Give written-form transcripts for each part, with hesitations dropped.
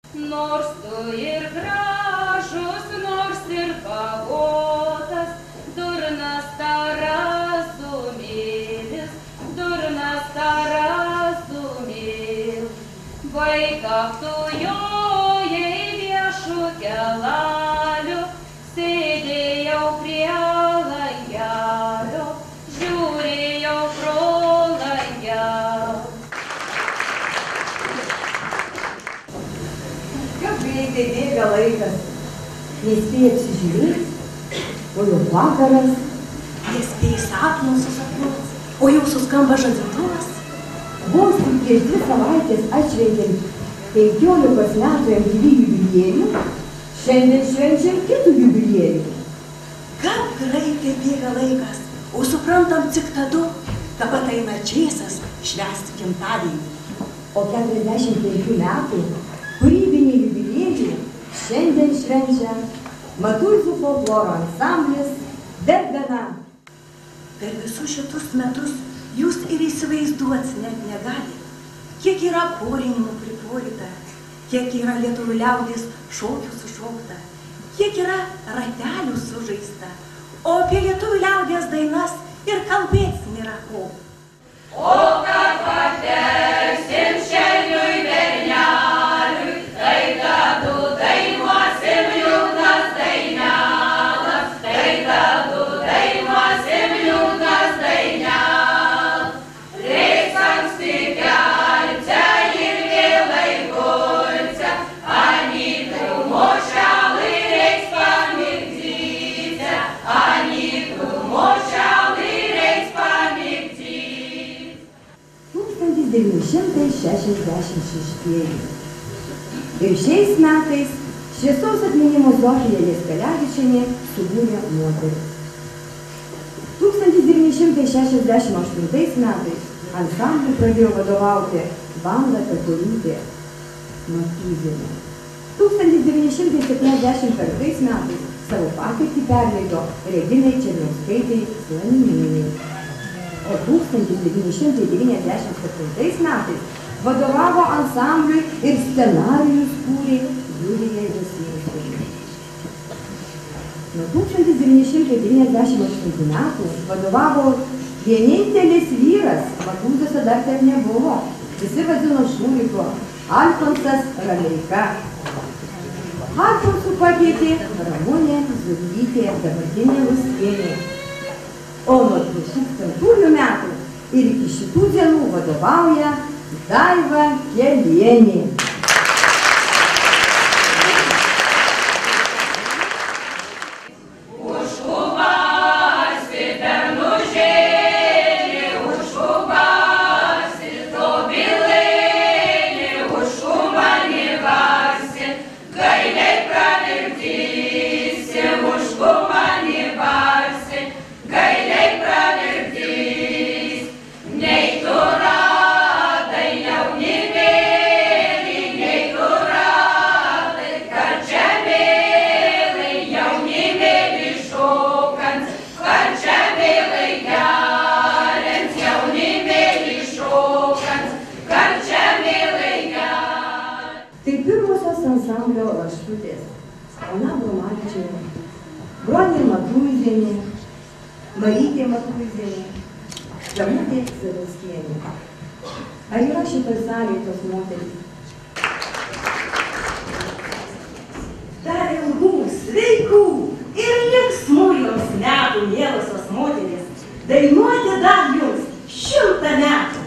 Nors tu ir gražus, nors ir pavotas, durnas Tarasumėlis, durnas Tarasumėlis. Vaiką tu jojai viešu kelaliu, sėdėjau prie langelio, žiūrėjau pro langelį. Kaip greitai bėga laikas, nespėjai apsižiūrėti, o jau vakaras, nespėjai sapnų susapnuoti, o jau suskamba žadintuvas. Vos tik prieš 2 savaitės atšventėm 15 metų MTV jubiliejų, šiandien švenčiam kitų jubiliejų. Kaip greitai bėga laikas, o suprantam tik tada, kad ateina Čėsas švęsti gimtadienį. O 45 metų kūrybinį jubiliejų šiandien švenčia Matuizų folkloro ansamblis Degdana. Per visus šitus metus jūs ir įsivaizduoti net negali, kiek yra kūrinimų pripuolyta, kiek yra lietuvių liaudies šokių sušokta, kiek yra ratelių sužaista, o apie lietuvių liaudies dainas ir kalbėti nėra ko. O kad pateksim šelniui berneliui, tai tadu dainuosim liūdnas dainelas, tai tadu dainuosim liūdnas dainelas. Reiks anksti kelcę ir vėlai gulcę, anytų mošelai reiks pamigdyti, anytų mošelai reiks pamigdyti. 1966. Ir šiais metais šviesaus atminimo Zofija Lieskelevičienė subūrė moteris. 1968 metais ansambliui pradėjo vadovauti Vanda Petulytė Matuizienė. 1975 metais savo patirtį perleido Reginai Černiauskaitei Slaniūnienei. O 1997 metais vadovavo ansambliui ir scenarijus kūrė Julijai Vasilevskienei. Nuo 1998 metų vadovavo vienintelis vyras, Matūzose dar ten nebuvo, visi vadino Šūriko, Alfonsas Rameika. Alfonsų pakeitė Ramunė Zudytė, dabartinė Ruskienė. O nuo 2000 metų ir iki šitų dienų vadovauja Daiva Kelienė. Ansamblio raštutės Ona Bromavičienė, Bronė Matuizienė, Marytė Matuizienė, Damutė Zaveckienė. Ar yra šitoj salėje tos moterys? Dar ilgų, sveikų ir linksmų jums metų, mielosios moterys, dainuoti dar jums 100 metų.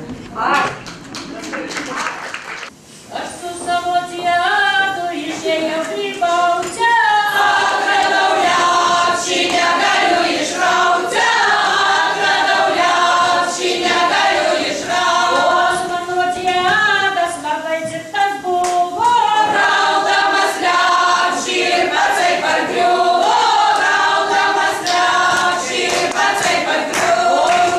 Aš su savo diedu išėjau grybauti, atradau lepšį, negaliu išrauti, atradau lepšį, negaliu išrauti. Mano diedas labai dziktas buvo, raudamas lepšį ir patsai pargriuvo, raudamas lepšį ir patsai pargriuvo.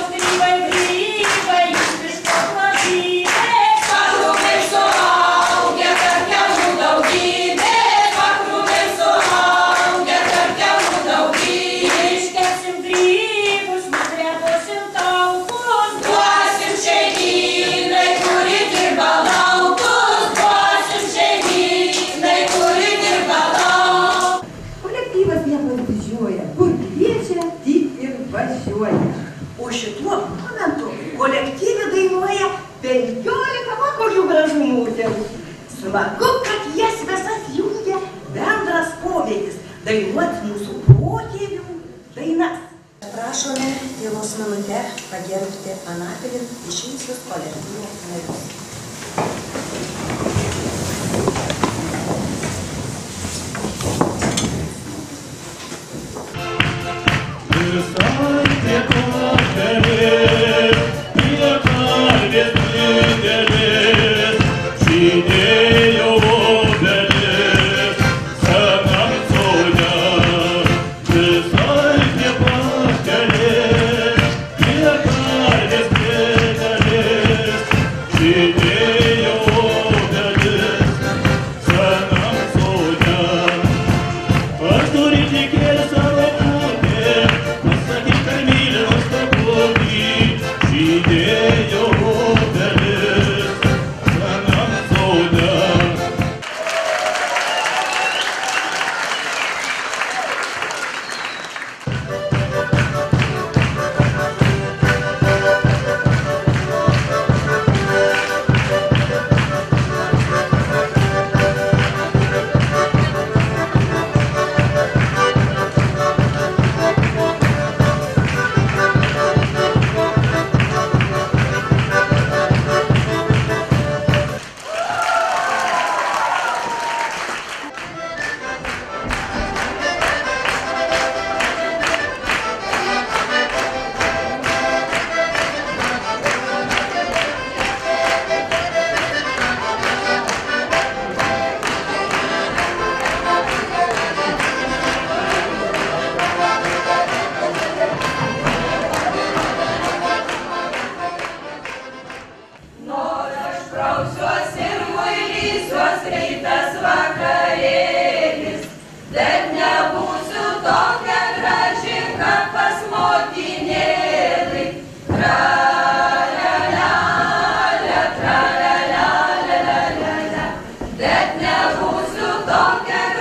dainuoja. O šituo momentu kolektyve dainuoja 15 kokių gražų moterų. Smagu, kad jas visas jungia bendras poveikis dainuoti mūsų protėvių dainas. Prašome tylos minutę pagerbti anapilin išėjusius kolektyvo narius. Bet nebūsiu tokia